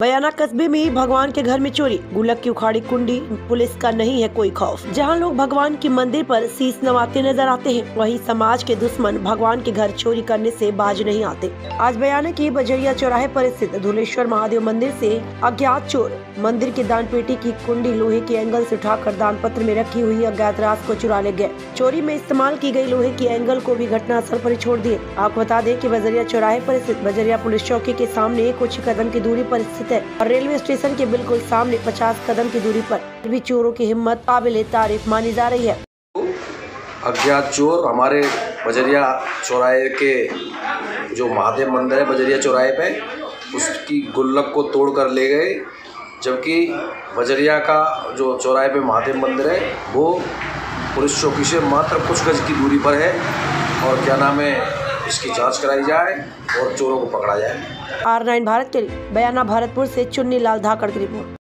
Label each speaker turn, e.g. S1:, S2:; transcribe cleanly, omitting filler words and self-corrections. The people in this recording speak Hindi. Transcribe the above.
S1: बयाना कस्बे में भगवान के घर में चोरी, गुल्लक की उखाड़ी कुंडी, पुलिस का नहीं है कोई खौफ। जहां लोग भगवान के मंदिर पर शीश नवाते नजर आते हैं, वहीं समाज के दुश्मन भगवान के घर चोरी करने से बाज नहीं आते। आज बयाना की बजरिया चौराहे पर स्थित धुलेश्वर महादेव मंदिर से अज्ञात चोर मंदिर के दान पेटी की कुंडी लोहे के एंगल से उठाकर दान पत्र में रखी हुई अज्ञात राशि को चुरा ले गए। चोरी में इस्तेमाल की गई लोहे की एंगल को भी घटना स्थल पर छोड़ दिए। आपको बता दें कि बजरिया चौराहे पर स्थित बजरिया पुलिस चौकी के सामने कुछ कदम की दूरी पर स्थित है और रेलवे स्टेशन के बिल्कुल सामने 50 कदम की दूरी पर भी चोरों की हिम्मत काबिले तारीफ मानी जा रही है।
S2: अज्ञात चोर हमारे बजरिया चौराहे के जो महादेव मंदिर है बजरिया चौराहे पे, उसकी गुल्लक को तोड़ कर ले गए, जबकि बजरिया का जो चौराहे पे महादेव मंदिर है वो पुलिस चौकी से मात्र कुछ गज की दूरी पर है और क्या नाम है, इसकी जांच कराई जाए और चोरों को पकड़ा जाए।
S1: R9 भारत के लिए बयाना भरतपुर से चुन्नी लाल धाकड़ की रिपोर्ट।